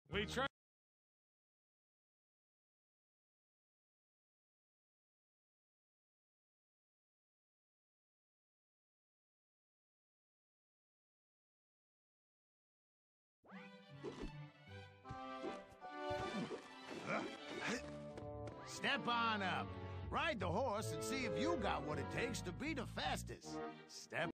We try. Step on up. Ride the horse and see if you got what it takes to be the fastest. Step